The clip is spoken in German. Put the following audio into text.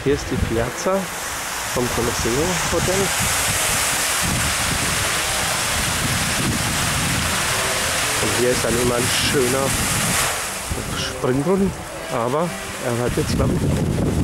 Hier ist die Piazza vom Colosseo Hotel. Und hier ist dann immer ein schöner Springbrunnen, aber er hört jetzt, glaube ich, auf.